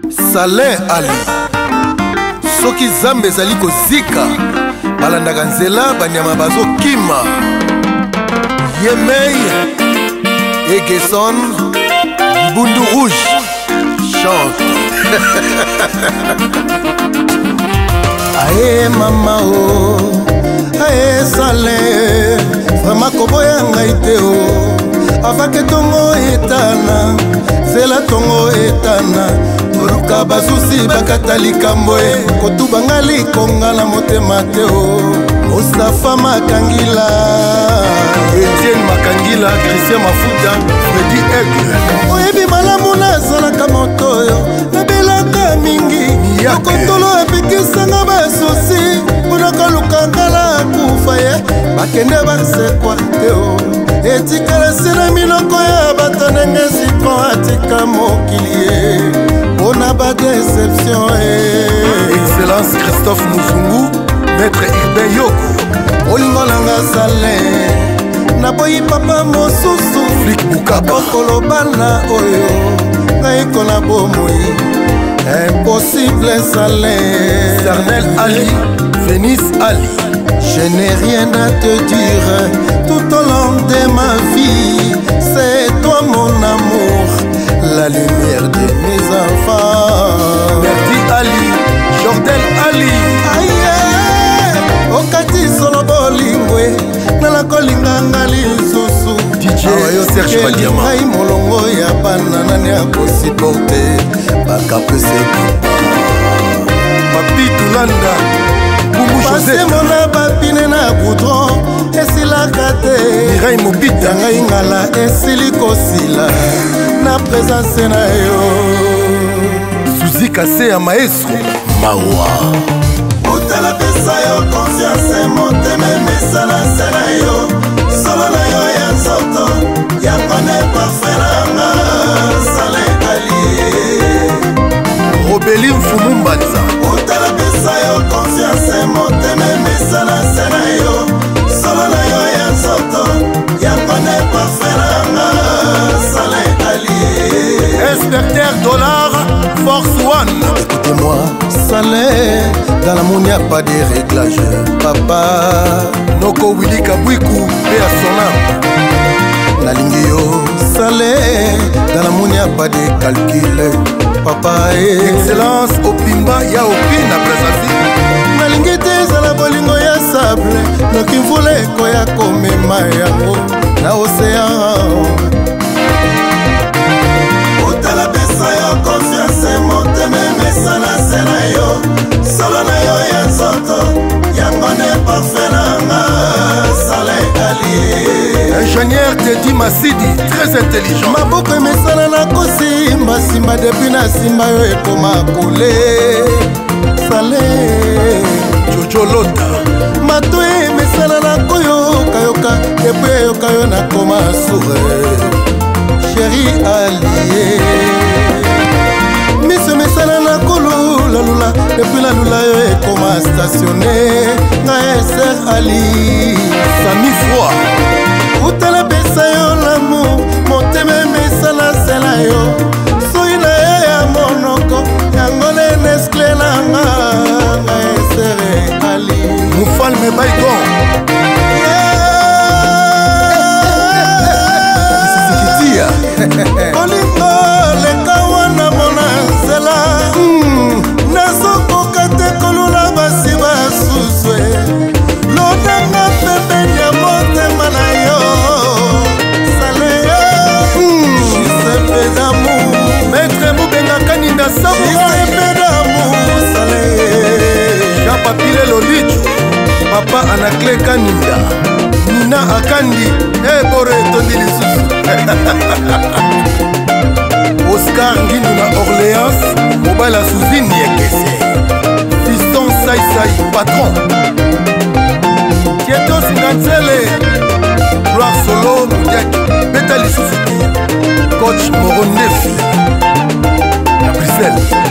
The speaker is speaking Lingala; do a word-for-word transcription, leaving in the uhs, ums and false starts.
Salin Ali soki Zambe ezali kozika balandaka nzela banyama bazokima Yemei Egeson Bundu Rouge chante Aye mama o Aye Salin Vraiment koboya ngai te o Afake tongo etana Zela tongo etana Toruka basusi bakata likambo e Kotuba nga likonga na motema te o Mostafa Makangila Etienne Makangila Christian Mafuta Freddy Aigle Oyebi malamu nazalaka moto yo Nabelaka mingi Okotolo epikisanga basusi Munaka lukangala kufa ye Bakende basekwa te o Etikala sina minoko ya bato nenge sitron atika mokilie Ona ba déception eh. Excellence Christophe Muzungu Maître Urbain Yoko Olingolanga Salin Naboyi papa mosusu Flic Bukaba Okolobana oyo Naiko na bomoi Impossible Salin Cernel Ali Vénice Ali Je n'ai rien à te dire tout au long de ma vie. C'est toi mon amour, la lumière de mes enfants. Merci Ali, Jordel Ali. Aïe, okati solo bolingwe, nala kolinga ngali susu. D J Ayo Serge Badiama. Aïe molongo ya bana nani akosi porte, baka pese papa. Papi Tulanda. Pase mona bapine na goudron esilaka te Mireille Mobita ngai ngala esili kosila na présence na yo Suzy Kase ya maestro Mawa Utala pesa yo confiance motema mesala sena yo Solo na yo ya nzoto ya kone parfait Salin Ali Robeli Mfumu Mbanza Utala pesa yo confiance motema mesala sena yo Solo na yo ya nzoto ya kone parfait Salin Ali Inspecteur Dollar Force One. Écoutez-moi Salin, dans l'amour n'y a pas de réglage Papa Noko Willy Kabwiku et à son âme Nalingi yo Salin, dans l'amour n'y a pas de calcul Papa et excellence Opimba ya opina presafi Nalingi te zala bolingo ya sable Noki mvule ko ya komema yango na océan Utala pesa yo confiance motema mesala sena yo Solo na yo ya nzoto yango ne parfait nanga Salin Ali Ingénieur Teddy Masidi très intelligent Maboko emesana na kosimba simba depuis na simba yo ekoma kole Salin Jojo Lota Mato emesana na koyoka yoka depuis eyoka yo na koma sourire Chéri allié Miso mesala na kolula lula Depuis la lula yo ekoma stationné Na Ser Ali Sami Froid Utala pesa yo l'amour Motema mesala sela yo Soy na yo ya monoko Yango ne neskle na nga Na Ser Ali Moufalme Baigon Olingo leka wana mona nzela Nazokoka te kolula basi basuswe Lodanga pembeni ya motema na yo Salin Giuseppe d'amour Maître Moubenga Kaninda Samoura Giuseppe d'amour Salin Jean Papile Lolicho Papa Anaclé Kaninda Nina Akandi Ebore Tondi Lisusu Oscar Ngindu na Orléans Mobala Souzine Yekese Fiston Sai Sai Patron Tietos Nganzele Gloire Solo Moudiaki Beta Lisusu Coach Moronefi à Bruxelles